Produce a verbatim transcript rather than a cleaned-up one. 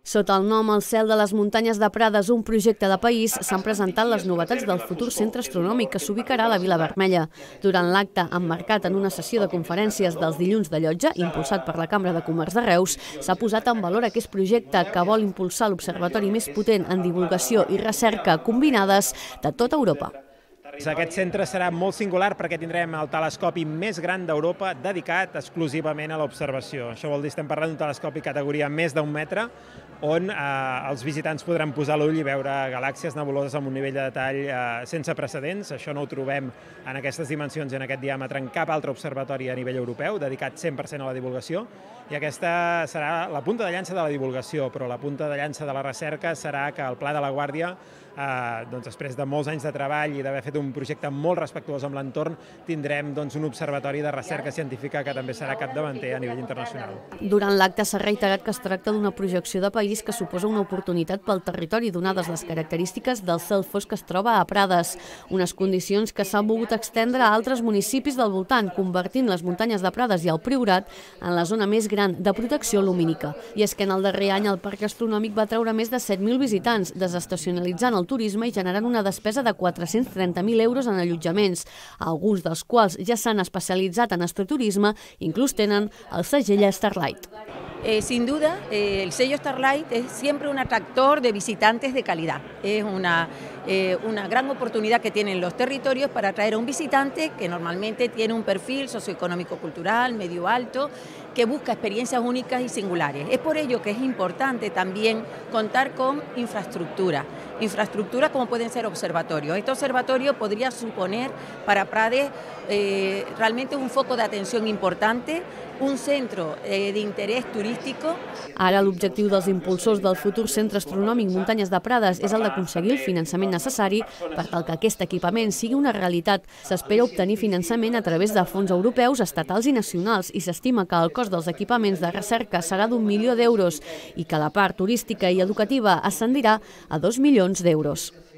Sota el nom El cel de les muntanyes de Prades, un projecte de país, s'han presentat les novetats del futur centre astronòmic que s'ubicarà a la Vila Vermella. Durant l'acte, emmarcat en una sessió de conferències dels dilluns de Llotja, impulsat per la Cambra de Comerç de Reus, s'ha posat en valor aquest projecte que vol impulsar l'observatori més potent en divulgació i recerca combinades de tota Europa. Aquest centre serà molt singular perquè tindrem el telescopi més gran d'Europa dedicat exclusivament a l'observació. Això vol dir que estem parlant d'un telescopi categoria més d'un metre on eh, els visitants podran posar l'ull i veure galàxies nebuloses amb un nivell de detall eh, sense precedents. Això no ho trobem en aquestes dimensions i en aquest diàmetre en cap altre observatori a nivell europeu, dedicat cent per cent a la divulgació. I aquesta serà la punta de llança de la divulgació, però la punta de llança de la recerca serà que el Pla de la Guàrdia, eh, doncs, després de molts anys de treball i d'haver fet un projecte molt respectuós amb l'entorn, tindrem doncs, un observatori de recerca científica que també serà capdavanter a nivell internacional. Durant l'acte s'ha reiterat que es tracta d'una projecció de país que suposa una oportunitat pel territori donades les característiques del cel fosc que es troba a Prades, unes condicions que s'han volgut extendre a altres municipis del voltant, convertint les muntanyes de Prades i el Priorat en la zona més gran de protecció lumínica. I és que en el darrer any el Parc Astronòmic va treure més de set mil visitants, desestacionalitzant el turisme i generant una despesa de quatre-cents trenta mil euros en allotjaments, alguns dels quals ja s'han especialitzat en astroturisme, inclús tenen el segell Starlight. Eh, sin duda, eh, el sello Starlight es siempre un atractor de visitantes de calidad. Es una, eh, una gran oportunidad que tienen los territorios para atraer a un visitante que normalmente tiene un perfil socioeconómico-cultural medio alto, que busca experiencias únicas y singulares. Es por ello que es importante también contar con infraestructura. Infraestructura como pueden ser observatorios. Este observatorio podría suponer para Prades eh, realmente un foco de atención importante, un centro eh, de interès turístico. Ara l'objectiu dels impulsors del futur centre astronòmic Muntanyes de Prades és el d'aconseguir el finançament necessari per tal que aquest equipament sigui una realitat. S'espera obtenir finançament a través de fons europeus, estatals i nacionals i s'estima que el cost dels equipaments de recerca serà d'un milió d'euros i que la part turística i educativa ascendirà a dos milions d'euros.